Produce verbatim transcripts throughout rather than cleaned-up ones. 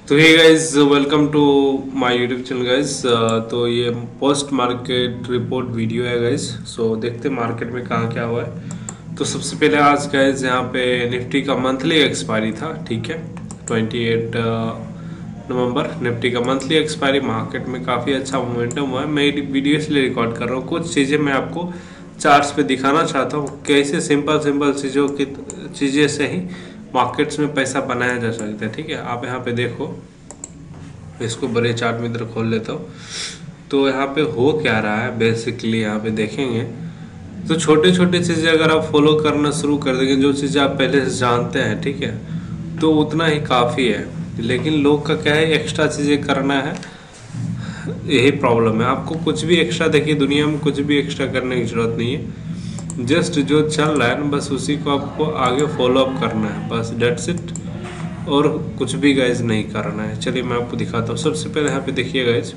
तो hey guys, welcome to my YouTube channel guys. तो ये पोस्ट मार्केट रिपोर्ट वीडियो है गाइस। सो देखते मार्केट में कहाँ क्या हुआ है। तो सबसे पहले आज गाइस यहाँ पे निफ्टी का मंथली एक्सपायरी था, ठीक है। अट्ठाईस नवंबर निफ्टी का मंथली एक्सपायरी। मार्केट में काफ़ी अच्छा मोमेंटम हुआ है। मैं वीडियो इसलिए रिकॉर्ड कर रहा हूँ, कुछ चीज़ें मैं आपको चार्ट्स पे दिखाना चाहता हूँ, कैसे सिंपल सिंपल चीज़ों की चीज़ें से ही मार्केट्स में पैसा बनाया जा सकता है, ठीक है। आप यहाँ पे देखो, इसको बड़े चार्ट में इधर खोल लेता हूँ। तो यहाँ पे हो क्या रहा है बेसिकली, यहाँ पे देखेंगे तो छोटे छोटे चीज़ें अगर आप फॉलो करना शुरू कर देंगे, जो चीज़ें आप पहले से जानते हैं, ठीक है, तो उतना ही काफ़ी है। लेकिन लोग का क्या है, एक्स्ट्रा चीज़ें करना है, यही प्रॉब्लम है। आपको कुछ भी एक्स्ट्रा, देखिए दुनिया में कुछ भी एक्स्ट्रा करने की जरूरत नहीं है। जस्ट जो चल रहा है ना, बस उसी को आपको आगे फॉलो अप करना है, बस डेट्स इट। और कुछ भी गाइज नहीं करना है। चलिए मैं आपको दिखाता हूँ। सबसे पहले यहाँ पे देखिए गाइज,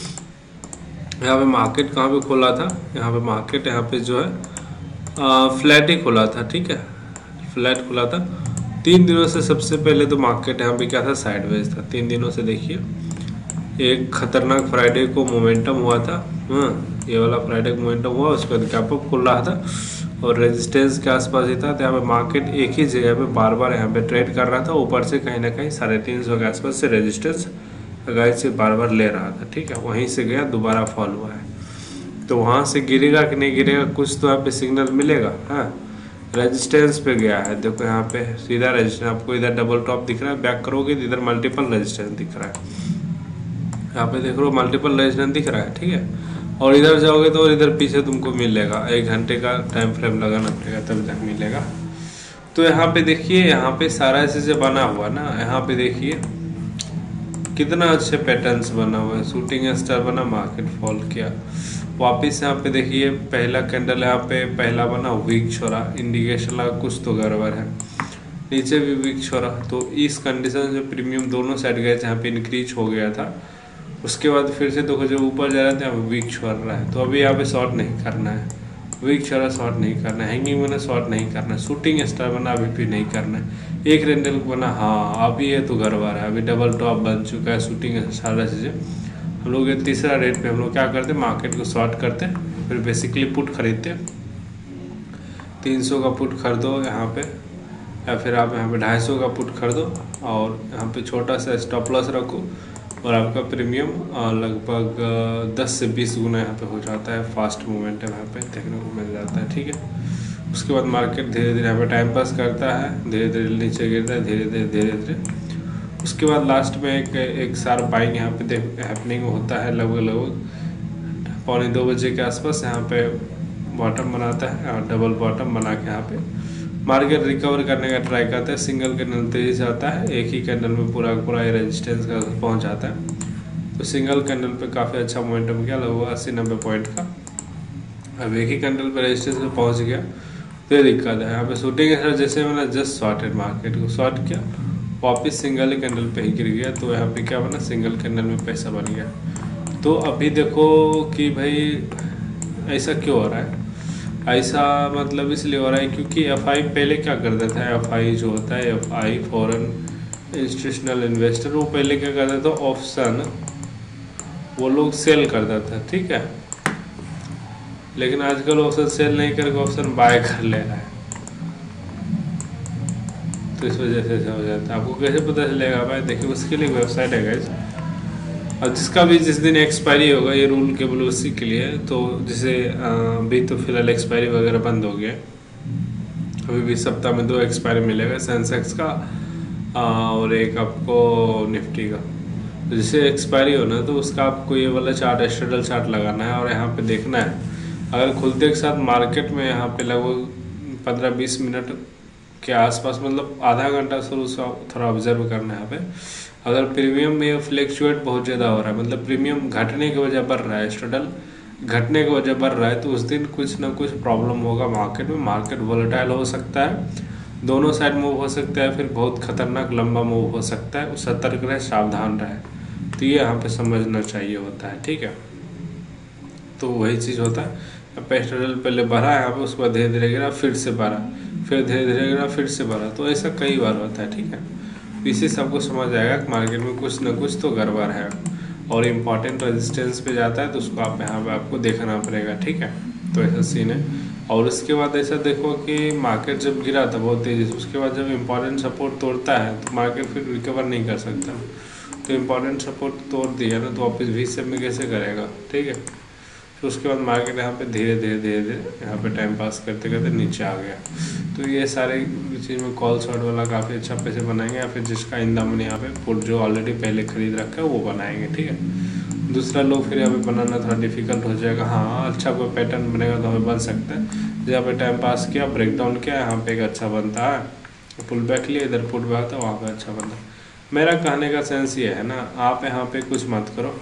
यहाँ पे मार्केट कहाँ पे खोला था। यहाँ पे मार्केट यहाँ पे जो है आ, फ्लैट ही खोला था, ठीक है, फ्लैट खुला था तीन दिनों से। सबसे पहले तो मार्केट यहाँ पे क्या था, साइडवेज था तीन दिनों से। देखिए एक खतरनाक फ्राइडे को मोमेंटम हुआ था, हाँ ये वाला फ्राइडे को मोमेंटम हुआ, उसके बाद गैप अप खुल रहा था और रेजिस्टेंस के आसपास ही था। तो यहाँ पे मार्केट एक ही जगह पे बार बार यहाँ पे ट्रेड कर रहा था। ऊपर से कहीं ना कहीं साढ़े तीन सौ के आसपास से रेजिस्टेंस गाइस से बार बार ले रहा था, ठीक है। वहीं से गया, दोबारा फॉल हुआ है। तो वहाँ से गिरेगा कि नहीं गिरेगा, कुछ तो यहाँ पे सिग्नल मिलेगा। हाँ, रेजिस्टेंस पे गया है, देखो यहाँ पे सीधा रेजिस्टेंस। आपको इधर डबल टॉप दिख रहा है, बैक करोगे तो इधर मल्टीपल रेजिस्टेंस दिख रहा है। यहाँ पे देख लो मल्टीपल रेजिस्टेंस दिख रहा है, ठीक है। और इधर जाओगे तो इधर पीछे तुमको मिलेगा, एक घंटे का टाइम फ्रेम लगाना पड़ेगा तब तक मिलेगा। तो यहाँ पे देखिए, यहाँ पे सारा चीज़ें बना हुआ ना। यहाँ पे देखिए कितना अच्छे पैटर्न्स बना हुआ है। शूटिंग स्टार बना, मार्केट फॉल किया वापिस। यहाँ पे देखिए पहला कैंडल यहाँ पे पहला बना, वीक छोड़ा, इंडिकेशन लगा कुछ तो गड़बड़ है। नीचे भी वीक छोड़ा। तो इस कंडीशन से प्रीमियम दोनों साइड गए, जहाँ पे इंक्रीज हो गया था। उसके बाद फिर से देखो जो ऊपर जा रहा था, यहाँ पे वीक छोड़ रहा है। तो अभी यहाँ पे शॉर्ट नहीं करना है, वीक छोड़ा शॉर्ट नहीं करना है, हैंगिंग बना शॉर्ट नहीं करना है, शूटिंग स्टार बना अभी भी नहीं करना है, एक रेंडल बना हाँ अभी है तो गड़बड़ है, अभी डबल टॉप बन चुका है, शूटिंग सारा चीज़ें। हम लोग ये तीसरा रेट पे हम लोग क्या करते, मार्केट को शॉर्ट करते, फिर बेसिकली पुट खरीदते। तीन सौ का पुट खरीदो यहाँ पे, या फिर आप यहाँ पे ढाई सौ का पुट खरीदो और यहाँ पे छोटा सा स्टॉप लॉस रखो और आपका प्रीमियम लगभग दस से बीस गुना यहाँ पे हो जाता है। फास्ट मूवमेंट यहाँ पे देखने को मिल जाता है, ठीक है। उसके बाद मार्केट धीरे धीरे यहाँ पे टाइम पास करता है, धीरे धीरे नीचे गिरता है, धीरे धीरे धीरे धीरे। उसके बाद लास्ट में एक एक शार्प बाइंग यहाँ पे हैपनिंग होता है, लगभग लगभग पौने दो बजे के आसपास। यहाँ पे बॉटम बनाता है और डबल बॉटम बना के यहाँ पे मार्केट रिकवर करने का ट्राई करता है। सिंगल कैंडल तेजी से आता है, एक ही कैंडल में पूरा पूरा रेजिस्टेंस का पहुंच जाता है। तो सिंगल कैंडल पे काफ़ी अच्छा मोमेंटम किया, लगभग अस्सी नब्बे पॉइंट का। अब एक ही कैंडल पे रेजिस्टेंस पे पहुंच गया तो ये दिक्कत है। यहाँ पे शूटिंग है, जैसे मैंने जस्ट शॉर्टेड मार्केट को शॉर्ट किया, वापिस सिंगल ही कैंडल पे ही गिर गया। तो यहाँ पे क्या बना, सिंगल कैंडल में पैसा बन गया। तो अभी देखो कि भाई ऐसा क्यों हो रहा है, ऐसा मतलब इसलिए हो रहा है क्योंकि एफ आई पहले क्या करता था। एफ आई जो होता है, F I foreign institutional investor, वो पहले क्या करता था, ऑप्शन वो लोग सेल करता था, ठीक है। लेकिन आजकल ऑप्शन सेल नहीं करके ऑप्शन बाय कर ले रहा है। तो इस वजह से हो जाता है। आपको कैसे पता चलेगा भाई, देखिए उसके लिए वेबसाइट है गाइस, और जिसका भी जिस दिन एक्सपायरी होगा, ये रूल केवल उसी के लिए। तो जैसे अभी तो फिलहाल एक्सपायरी वगैरह बंद हो गया, अभी भी सप्ताह में दो एक्सपायरी मिलेगा, सेंसेक्स का और एक आपको निफ्टी का। तो जैसे एक्सपायरी होना है तो उसका आपको ये वाला चार्ट, स्ट्रैडल चार्ट लगाना है और यहाँ पे देखना है। अगर खुलते के साथ मार्केट में यहाँ पे लगभग पंद्रह बीस मिनट के आसपास, मतलब आधा घंटा शुरू से थोड़ा ऑब्जर्व करना है यहाँ पे। अगर प्रीमियम में फ्लैक्चुएट बहुत ज़्यादा हो रहा है, मतलब प्रीमियम घटने की वजह बढ़ रहा है, स्ट्रैडल घटने की वजह बढ़ रहा है, तो उस दिन कुछ ना कुछ प्रॉब्लम होगा मार्केट में। मार्केट वोलेटाइल हो सकता है, दोनों साइड मूव हो सकता है, फिर बहुत खतरनाक लंबा मूव हो सकता है। सतर्क रहे, सावधान रहे। तो ये यहाँ पे समझना चाहिए होता है, ठीक है। तो वही चीज़ होता है। स्ट्रैडल पहले बढ़ा यहाँ पे, उसके बाद धीरे धीरे गिरा, फिर से बढ़ा, फिर धीरे धीरे गिरा, फिर से बढ़ा। तो ऐसा कई बार होता है, ठीक है। तो इससे सबको समझ आएगा कि मार्केट में कुछ ना कुछ तो गड़बड़ है और इम्पॉर्टेंट रेजिस्टेंस पे जाता है तो उसको आप यहाँ पे आपको देखना पड़ेगा, ठीक है। तो ऐसा सीन है। और उसके बाद ऐसा देखो कि मार्केट जब गिरा था बहुत तेज़ी से, उसके बाद जब इम्पॉर्टेंट सपोर्ट तोड़ता है तो मार्केट फिर रिकवर नहीं कर सकता। तो इम्पॉर्टेंट सपोर्ट तोड़ दिया ना तो वापस वी शेप में कैसे करेगा, ठीक है। तो उसके बाद मार्केट यहाँ पे धीरे धीरे धीरे धीरे यहाँ पे टाइम पास करते करते नीचे आ गया। तो ये सारे चीज़ में कॉल शॉर्ट वाला काफ़ी अच्छा पैसे बनाएंगे, या फिर जिसका इन दामन यहाँ पे पुट जो ऑलरेडी पहले खरीद रखा है वो बनाएंगे, ठीक है। दूसरा लोग फिर यहाँ पे बनाना थोड़ा डिफिकल्ट हो जाएगा। हाँ, अच्छा कोई पैटर्न बनेगा तो हमें बन सकता है। जहाँ पे टाइम पास किया, ब्रेक डाउन किया, यहाँ पे एक अच्छा बनता है, पुल बैक लिया, इधर पुट बैक था, वहाँ पे अच्छा बनता है। मेरा कहने का सेंस ये है ना, आप यहाँ पे कुछ मत करो,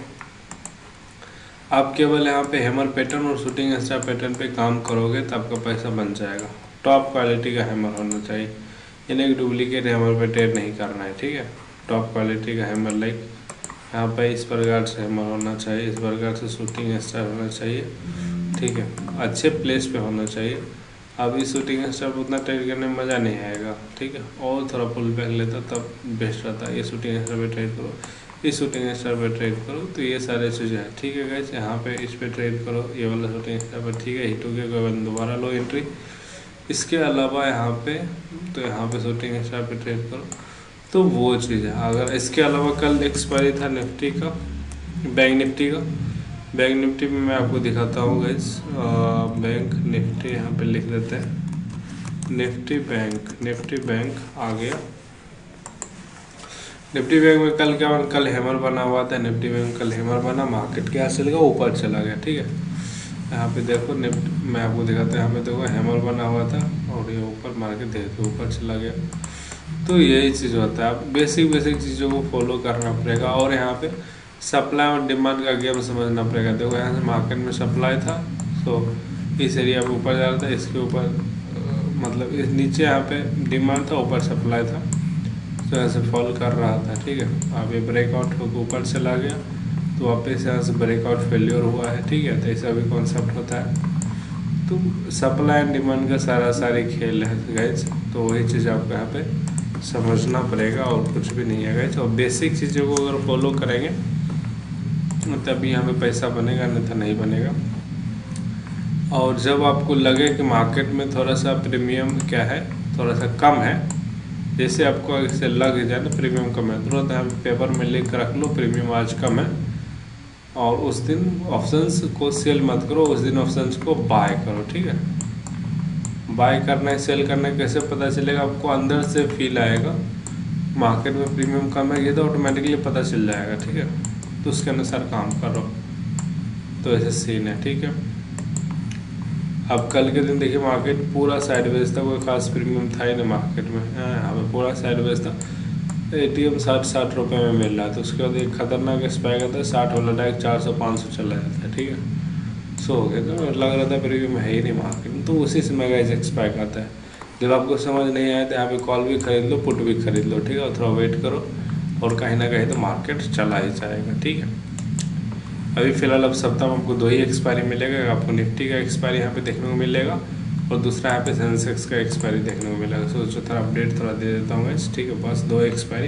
आप केवल यहाँ पे हैमर पैटर्न और शूटिंग स्टार पैटर्न पे काम करोगे तो आपका पैसा बन जाएगा। टॉप क्वालिटी का हैमर होना चाहिए, यानी एक डुप्लीकेट हैमर पे ट्रेड नहीं करना है, ठीक है। टॉप क्वालिटी का हैमर, लाइक यहाँ पे इस प्रकार से हैमर होना चाहिए, इस प्रकार से शूटिंग स्टार होना चाहिए, ठीक है। अच्छे प्लेस पे होना चाहिए। अब इस शूटिंग स्टार पर उतना ट्रेड करने में मज़ा नहीं आएगा, ठीक है। और थोड़ा पुल बैक लेता तब बेस्ट रहता है। ये शूटिंग स्टार पे ट्रेड करो, इस शूटिंग स्टार पर ट्रेड करो, तो ये सारे चीज़ें हैं, ठीक है गाइस। यहाँ पे इस पे ट्रेड करो, ये वाला शूटिंग स्टार पर, ठीक है। हिट हो गया, कोई बात, दोबारा लो एंट्री। इसके अलावा यहाँ पे तो यहाँ पे शूटिंग स्टार पे ट्रेड करो, तो वो चीज़ है। अगर इसके अलावा कल एक्सपायरी था निफ्टी का, बैंक निफ्टी का, बैंक निफ्टी में मैं आपको दिखाता हूँ गाइस। बैंक निफ्टी यहाँ पे लिख देते हैं, निफ्टी बैंक, निफ्टी बैंक आ गया। निफ्टी बैंक में कल क्या बना, कल हैमर बना हुआ था। निफ्टी बैंक कल हैमर बना, मार्केट क्या चल गया, ऊपर चला गया, ठीक है। यहाँ पे देखो निफ्टी, मैं आपको दिखाता हूँ, यहाँ पे देखो हैमर बना हुआ था और ये ऊपर मार्केट देखो ऊपर चला गया। तो यही चीज़ होता है, आप बेसिक बेसिक चीज़ों को फॉलो करना पड़ेगा। और यहाँ पे सप्लाई और डिमांड का गेम समझना पड़ेगा। देखो यहाँ से मार्केट में सप्लाई था, तो इस एरिया पे ऊपर जा रहा था, इसके ऊपर मतलब इस नीचे यहाँ पे डिमांड था, ऊपर सप्लाई था, तो यहाँ से फॉल कर रहा था, ठीक है। अब ये ब्रेकआउट होकर ऊपर चला गया, तो वापस यहाँ से ब्रेकआउट फेल्योर हुआ है, ठीक है। तो ऐसा भी कॉन्सेप्ट होता है। तो सप्लाई एंड डिमांड का सारा सारी खेल है गाइज, तो वही चीज़ आपको यहाँ पे समझना पड़ेगा और कुछ भी नहीं है गाइज। और बेसिक चीज़ों को अगर फॉलो करेंगे तभी यहाँ पे पैसा बनेगा, नहीं तो नहीं बनेगा। और जब आपको लगे कि मार्केट में थोड़ा सा प्रीमियम क्या है, थोड़ा सा कम है, जैसे आपको इससे लग जाए ना प्रीमियम कम है, तुरंत यहाँ पे पेपर में लिख कर रख लो प्रीमियम आज कम है, और उस दिन ऑप्शंस को सेल मत करो, उस दिन ऑप्शंस को बाय करो, ठीक है। बाय करना है, सेल करना है, कैसे पता चलेगा आपको, अंदर से फील आएगा मार्केट में प्रीमियम कम है, ये तो ऑटोमेटिकली पता चल जाएगा, ठीक है। तो उसके अनुसार काम करो, तो ऐसे सीन है, ठीक है। अब कल के दिन देखिए मार्केट पूरा साइडवेज था, कोई खास प्रीमियम था ही नहीं मार्केट में, यहाँ पे पूरा साइडवेज था। एटीएम साठ साठ रुपये में मिल रहा था, तो उसके बाद एक खतरनाक स्पाइक आता है, साठ वाला डायरेक्ट चार सौ पाँच सौ चला जाता है, ठीक है। सो हो गया, तो लग रहा था प्रीमियम है ही नहीं मार्केट में, तो उसी समय गाइस एक्सपाइक आता है। जब आपको समझ नहीं आया तो यहाँ पे कॉल भी खरीद लो, पुट भी खरीद लो, ठीक है। और थोड़ा वेट करो, और कहीं ना कहीं तो मार्केट चला ही जाएगा, ठीक है। अभी फिलहाल अब सप्ताह में आपको दो ही एक्सपायरी मिलेगा, आपको निफ्टी का एक्सपायरी यहाँ पे देखने को मिलेगा, और दूसरा यहाँ पे सेंसेक्स का एक्सपायरी देखने को मिलेगा। सो जो थोड़ा अपडेट थोड़ा दे देता हूँ गाइस, ठीक है। बस दो एक्सपायरी।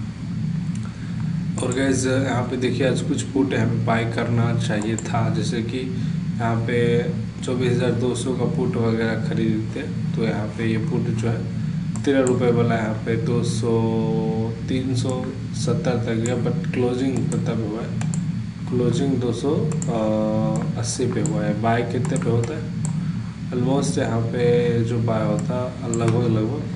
और गाइस यहाँ पे देखिए आज कुछ पुट यहाँ पे बाई करना चाहिए था, जैसे कि यहाँ पे चौबीस हज़ार दो सौ का पुट वगैरह खरीदते, तो यहाँ पे ये पुट जो है तेरह रुपये वाला यहाँ पे दो सौ तीन सौ सत्तर तक गया, बट क्लोजिंग कितना पे हुआ है, क्लोजिंग दो सौ अस्सी पे हुआ है। बाय कितने पे होता है, ऑलमोस्ट यहाँ पे जो बाय होता है लगभग लगभग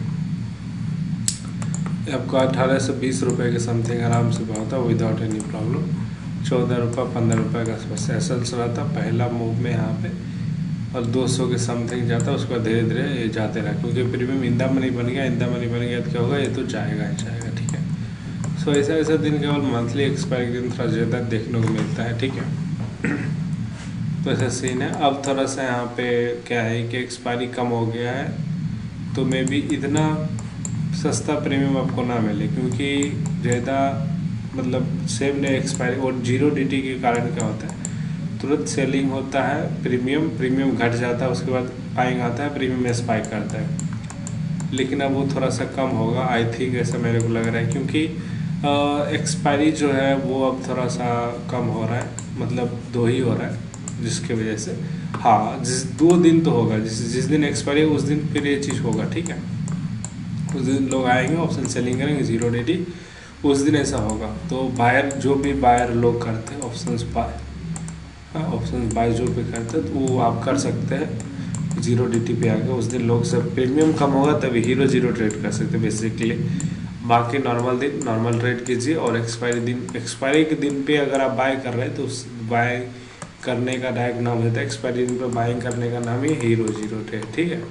आपको अठारह से बीस रुपये के समथिंग आराम से बाय होता है, विदाउट एनी प्रॉब्लम। चौदह रुपये पंद्रह रुपये का आसपास एसल्स रहता पहला मूव में यहाँ पे, और दो सौ के समथिंग जाता है, उसके बाद धीरे धीरे ये जाते रहा, क्योंकि प्रीमियम इंदा मनी बन गया, इंदा मनी बन गया तो क्या होगा, ये तो जाएगा ही जाएगा, ठीक है। सो ऐसा ऐसा दिन केवल मंथली एक्सपायरी दिन थोड़ा ज़्यादा देखने को मिलता है, ठीक है। तो ऐसा सीन है। अब थोड़ा सा यहाँ पे क्या है कि एक्सपायरी कम हो गया है, तो मे बी इतना सस्ता प्रीमियम आपको ना मिले, क्योंकि ज़्यादा मतलब सेम डे एक्सपायरी और जीरो डी टी के कारण क्या होता है, तुरंत सेलिंग होता है प्रीमियम, प्रीमियम घट जाता है, उसके बाद बाइंग आता है, प्रीमियम में स्पाइक करता है। लेकिन अब वो थोड़ा सा कम होगा आई थिंक, ऐसा मेरे को लग रहा है, क्योंकि एक्सपायरी जो है वो अब थोड़ा सा कम हो रहा है, मतलब दो ही हो रहा है, जिसके वजह से हाँ जिस दो दिन तो होगा, जिस जिस दिन एक्सपायरी उस दिन फिर ये चीज़ होगा, ठीक है। उस दिन लोग आएंगे ऑप्शन सेलिंग करेंगे जीरो डी टी, उस दिन ऐसा होगा। तो बायर जो भी बायर लोग करते हैं ऑप्शन बाय, हाँ ऑप्शन बाय जो भी करते हैं तो वो आप कर सकते हैं जीरो डी टी पे आके। उस दिन लोग सब प्रीमियम कम होगा तभी हीरो जीरो ट्रेड कर सकते हैं बेसिकली। बाकी नॉर्मल दिन नॉर्मल ट्रेड कीजिए, और एक्सपायरी दिन एक्सपायरी के दिन पे अगर आप बाय कर रहे हैं तो उस बाय करने का डायरेक्ट नाम होता है, एक्सपायरी दिन पे बाइंग करने का नाम ही हीरो जीरो ट्रेड, ठीक है।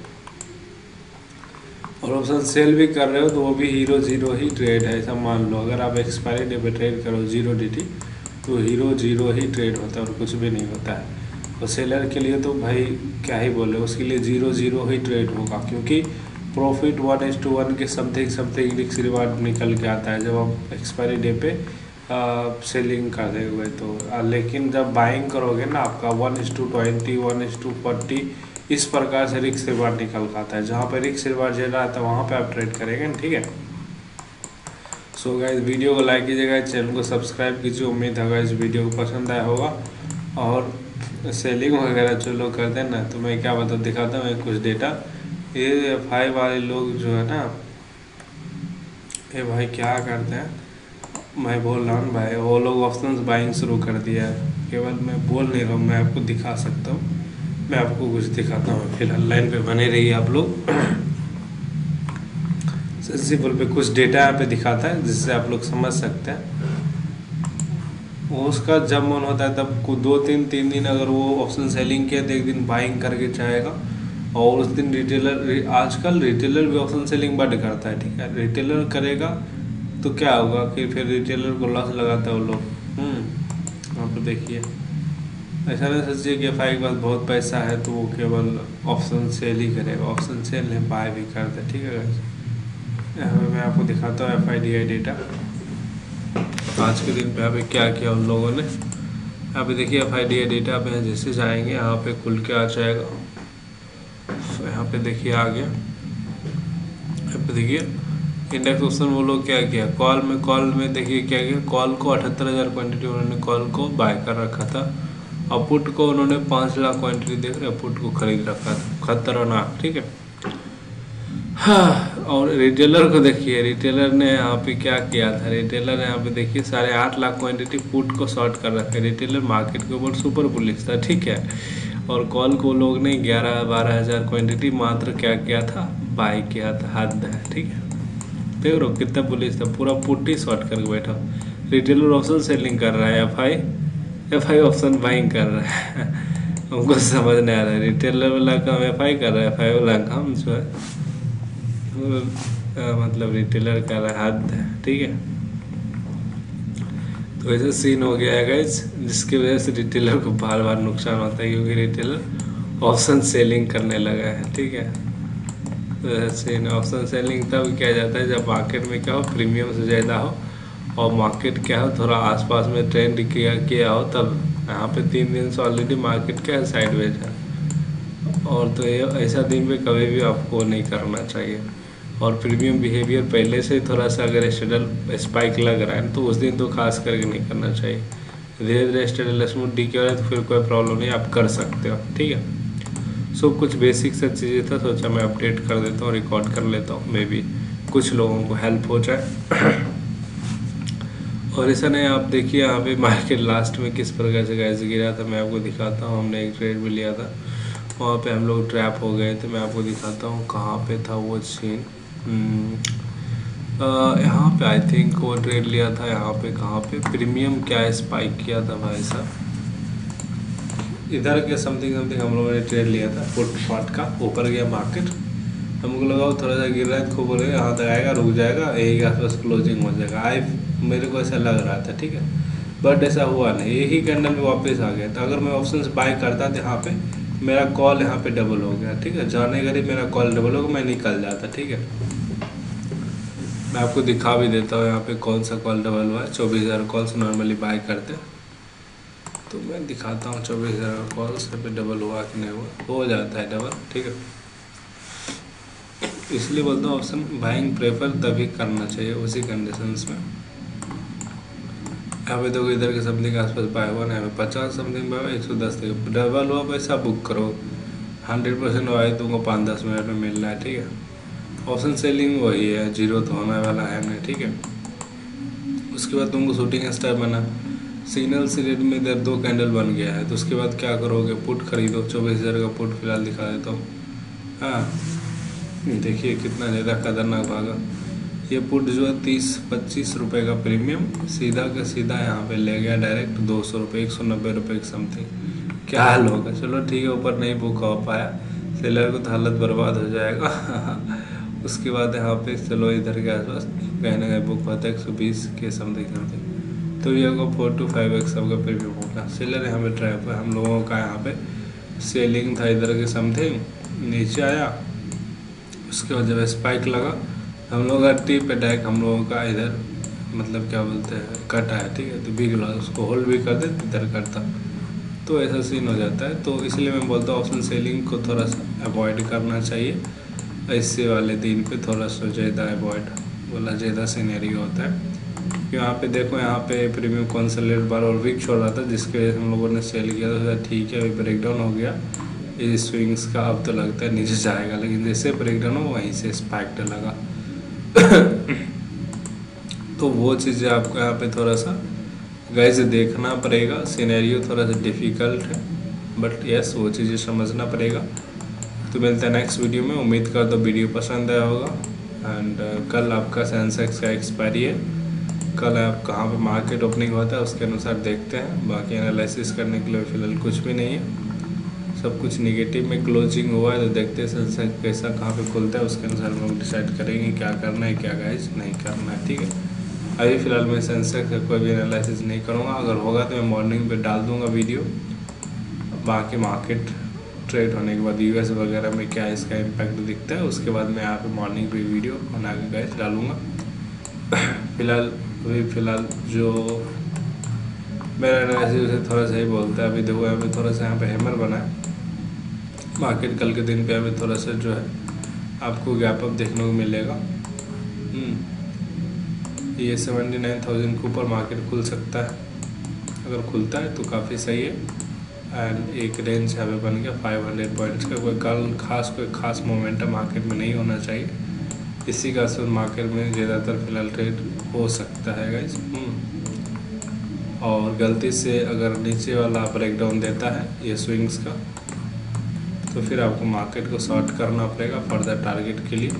और ऑप्शन सेल भी कर रहे हो तो वो भी हीरो जीरो ही ट्रेड है, ऐसा मान लो। अगर आप एक्सपायरी डे पे ट्रेड करो जीरो डी टी तो हीरो जीरो ही ट्रेड होता है और कुछ भी नहीं होता है। और सेलर के लिए तो भाई क्या ही बोले, उसके लिए जीरो जीरो ही ट्रेड होगा, क्योंकि profit one is to one के समथिंग समथिंग रिस्क रिवार्ड निकल के आता है जब आप एक्सपायरी डे पे सेलिंग कर दे हुए तो। आ, लेकिन जब बाइंग करोगे ना आपका one is to twenty one is to forty इस प्रकार से रिस्क रिवार्ड निकल के आता है। जहाँ पे रिस्क रिवार्ड ज़्यादा आता है वहाँ पे आप ट्रेड करेंगे, ठीक है। सो गाइस वीडियो को लाइक कीजिएगा, चैनल को सब्सक्राइब कीजिए। उम्मीद है इस वीडियो को पसंद आया होगा। और सेलिंग वगैरह जो लोग करते हैं ना, तो मैं क्या बता दिखाता हूँ कुछ डेटा। ये एफ आई वाले लोग जो है ना, ये भाई क्या करते हैं, मैं बोल रहा हूँ भाई, वो लोग ऑप्शंस बाइंग शुरू कर दिया है। केवल मैं बोल नहीं रहा हूँ, मैं आपको दिखा सकता हूँ। मैं आपको कुछ दिखाता हूँ, फिलहाल लाइन पे बने रहिए आप लोग। सिंपल पे कुछ डेटा यहाँ पे दिखाता है जिससे आप लोग समझ सकते हैं। वो उसका जब मन होता है तब को दो तीन तीन दिन अगर वो ऑप्शन सेलिंग किया तो एक दिन बाइंग करके जाएगा, और उस दिन रिटेलर, आजकल रिटेलर भी ऑप्शन सेलिंग बंद करता है, ठीक है। रिटेलर करेगा तो क्या होगा कि फिर रिटेलर को लॉस लगाता है वो लोग। हम्म आप तो देखिए, ऐसा नहीं सोचिए कि एफ आई के पास बहुत पैसा है तो वो केवल ऑप्शन सेल ही करेगा, ऑप्शन सेल नहीं बाय भी करता है, ठीक है। यहाँ पे मैं आपको दिखाता हूँ F I D I data आज के दिन पे यहाँ पे क्या किया उन लोगों ने। यहाँ पे देखिए F I D I data पे जैसे जाएंगे यहाँ पे खुल के आ जाएगा। यहाँ पे देखिए आ गया, यहाँ पे देखिए इंडेक्स ऑप्शन वो लोग क्या किया, कॉल में कॉल में देखिए क्या किया, कॉल को अठहत्तर हज़ार क्वान्टिटी उन्होंने कॉल को बाय कर रखा था, और पुट को उन्होंने पाँच लाख क्वान्टिटी देख रहे पुट को खरीद रखा था, खतरनाक, ठीक है। हाँ, और रिटेलर को देखिए, रिटेलर ने यहाँ पे क्या किया था, रिटेलर यहाँ पे देखिए साढ़े आठ लाख क्वांटिटी पुट को शॉर्ट कर रखा है। रिटेलर मार्केट के ऊपर सुपर बुलिश था, ठीक है। और कॉल को लोग ने ग्यारह बारह हज़ार क्वांटिटी मात्र क्या किया था, बाय किया था, हद है, ठीक है। देख रहे हो कितना बुलिश था, पूरा पुट ही शॉर्ट करके बैठा। रिटेलर ऑप्शन सेलिंग कर रहा है, F I F I option buying कर रहा है। हमको समझ नहीं आ रहा है, रिटेलर वाला काम एफ आई कर रहा है, एफ आई वाला काम जो है आ, मतलब रिटेलर का हद है, ठीक है। तो ऐसा सीन हो गया है गाइस, जिसकी वजह से रिटेलर को बार बार नुकसान होता है, क्योंकि रिटेलर ऑप्शन सेलिंग करने लगा है, ठीक है। तो सीन ऑप्शन सेलिंग तब किया जाता है जब मार्केट में क्या हो, प्रीमियम से ज़्यादा हो, और मार्केट क्या हो थोड़ा आसपास में ट्रेंड किया किया हो, तब यहाँ पे तीन दिन से ऑलरेडी मार्केट क्या है साइडवेज है। और तो ये ऐसा दिन पे कभी भी आपको नहीं करना चाहिए। और प्रीमियम बिहेवियर पहले से थोड़ा सा अगर स्टेडल स्पाइक लग रहा है तो उस दिन तो खास करके नहीं करना चाहिए। धीरे धीरे स्टेडल स्मूथ डी के तो फिर कोई प्रॉब्लम नहीं, आप कर सकते हो, ठीक है। सो कुछ बेसिक सा चीज़ें था, सोचा मैं अपडेट कर देता हूँ, रिकॉर्ड कर लेता हूँ, मे बी कुछ लोगों को हेल्प हो जाए। और ऐसा नहीं, आप देखिए यहाँ पे मार्केट लास्ट में किस प्रकार से गैस गिरा था, मैं आपको दिखाता हूँ। हमने एक ट्रेड भी लिया था, वहाँ पे हम लोग ट्रैप हो गए थे। मैं आपको दिखाता हूँ कहाँ पे था वो सीन। यहाँ पे आई थिंक वो ट्रेड लिया था, यहाँ पे कहाँ पे प्रीमियम क्या स्पाइक किया था भाई साहब, इधर के समथिंग समथिंग हम लोगों ने ट्रेड लिया था, फुट फाट का ऊपर गया मार्केट, हमको लगा थोड़ा सा गिर रहा है, खूब बोले यहाँ तक आएगा, रुक जाएगा, यही के आसपास क्लोजिंग हो जाएगा, आई मेरे को ऐसा लग रहा था, ठीक है। बट ऐसा हुआ नहीं, यही कैंडल में वापस आ गया था। अगर मैं ऑप्शन बाय करता था यहाँ पे, मेरा कॉल यहाँ पे डबल हो गया, ठीक है। जाने करीब मेरा कॉल डबल हो गया, मैं निकल जाता, ठीक है। मैं आपको दिखा भी देता हूँ यहाँ पे कौन सा कॉल डबल हुआ है। चौबीस हज़ार कॉल्स नॉर्मली बाय करते, तो मैं दिखाता हूँ चौबीस हज़ार कॉल्स पे डबल हुआ कि नहीं हुआ, हो जाता है डबल, ठीक है। इसलिए बोलता हूँ ऑप्शन बाइंग प्रेफर तभी करना चाहिए उसी कंडीशंस में। यहाँ पे देखो इधर के समथिंग के आसपास बाय वन है, पचास समथिंग बाय एक सौ दस तक डबल हुआ पैसा बुक करो, हंड्रेड परसेंट वाई तुमको पाँच दस मिनट में मिलना है, ठीक है। ऑप्शन सेलिंग वही है, जीरो तो होने वाला है नहीं, ठीक है। उसके बाद तुमको शूटिंग स्टार बना, सिग्नल से रेट में इधर दो कैंडल बन गया है, तो उसके बाद क्या करोगे, पुट खरीदो, चौबीस हज़ार का पुट फिलहाल दिखा देता हूँ। हाँ देखिए कितना ज़्यादा खतरनाक भागा ये पुट जो है, तीस पच्चीस रुपये का प्रीमियम सीधा का सीधा यहाँ पे ले गया डायरेक्ट दो सौ रुपये एक सौ नब्बे रुपये की समथिंग। क्या हाल होगा, चलो ठीक है, ऊपर नहीं बुक हो पाया, सेलर को तो हालत बर्बाद हो जाएगा। उसके बाद यहाँ पे चलो इधर के आसपास कहीं ना कहीं बुक होता है एक सौ बीस के समथिंग समथिंग, तो ये को फोर टू फाइव एक्स सबका प्रीमियम होगा। सेलर यहाँ पे ट्रैप है, हम लोगों का यहाँ पे सेलिंग था इधर के समथिंग, नीचे आया, उसके बाद जब स्पाइक लगा हम लोग का टिप अटैक हम लोगों का इधर मतलब क्या बोलते हैं कटा है, ठीक है, तो बिग लॉस, उसको होल्ड भी कर दे इधर करता, तो ऐसा सीन हो जाता है। तो इसलिए मैं बोलता हूँ ऑप्शन सेलिंग को थोड़ा सा अवॉइड करना चाहिए, ऐसे वाले दिन पे थोड़ा सा ज़्यादा अवॉइड वाला ज़्यादा सीनरी होता है। यहाँ पे देखो यहाँ पे प्रीमियम कॉन्सलेट बार और वीक छोड़ रहा था, जिसके वजह से हम लोगों ने सेल किया, तो ठीक है अभी ब्रेक डाउन हो गया इस स्विंग्स का, अब तो लगता है नीचे जाएगा, लेकिन जैसे ब्रेक डाउन हो वहीं से स्पाइक लगा। तो वो चीज़ें आपको यहाँ पे थोड़ा सा गाइस देखना पड़ेगा, सिनेरियो थोड़ा सा डिफ़िकल्ट है, बट यस वो चीज़ें समझना पड़ेगा। तो मिलते हैं नेक्स्ट वीडियो में, उम्मीद कर दो वीडियो पसंद आया होगा। एंड uh, कल आपका सेंसेक्स का एक्सपायरी है, कल आप कहाँ पे मार्केट ओपनिंग होता है उसके अनुसार देखते हैं, बाकी एनालिसिस करने के लिए फ़िलहाल कुछ भी नहीं है, सब कुछ निगेटिव में क्लोजिंग हुआ है, तो देखते हैं सेंसेक्स कैसा कहाँ पे खुलता है, उसके अनुसार हम लोग डिसाइड करेंगे क्या करना है क्या गाइस नहीं करना है, ठीक है। अभी फ़िलहाल मैं सेंसेक्स का कोई भी एनालिसिस नहीं करूँगा, अगर होगा तो मैं मॉर्निंग पे डाल दूँगा वीडियो, बाकी मार्केट ट्रेड होने के बाद यूएस वगैरह में क्या इसका इम्पैक्ट दिखता है, उसके बाद मैं यहाँ पे मॉर्निंग पे वीडियो बना के गाइस डालूँगा। फिलहाल अभी फ़िलहाल जो मेरा एनालिसिस उसे थोड़ा सा ही बोलता है, अभी देखो यहाँ पे थोड़ा सा यहाँ पे हैमर बना है, मार्केट कल के दिन पे अभी थोड़ा सा जो है आपको गैप अप देखने को मिलेगा। ये सेवेंटी नाइन थाउजेंड के ऊपर मार्केट खुल सकता है, अगर खुलता है तो काफ़ी सही है। एंड एक रेंज यहाँ पे बन गया फाइव हंड्रेड पॉइंट्स का, कोई कल खास कोई खास मोमेंटम मार्केट में नहीं होना चाहिए, इसी का असर मार्केट में ज़्यादातर फिलहाल ट्रेड हो सकता है गाइस। और गलती से अगर नीचे वाला ब्रेक डाउन देता है ये स्विंग्स का, तो फिर आपको मार्केट को शॉर्ट करना पड़ेगा फर्दर टारगेट के लिए।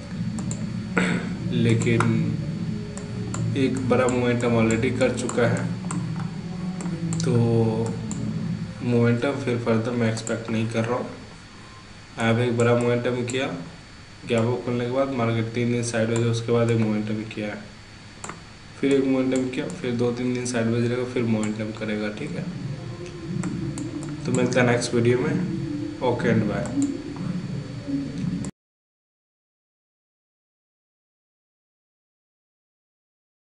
लेकिन एक बड़ा मोमेंटम ऑलरेडी कर चुका है, तो मोमेंटम फिर फर्दर मैं एक्सपेक्ट नहीं कर रहा हूँ। अब एक बड़ा मोमेंटम किया, गैप अप करने के बाद मार्केट तीन दिन साइडवेज है, उसके बाद एक मोमेंटम किया है, फिर एक मोमेंटम किया, फिर दो तीन दिन साइडवेज रहेगा, फिर मोमेंटम करेगा, ठीक है। तो मिलता है नेक्स्ट वीडियो में, ओके एंड बाय।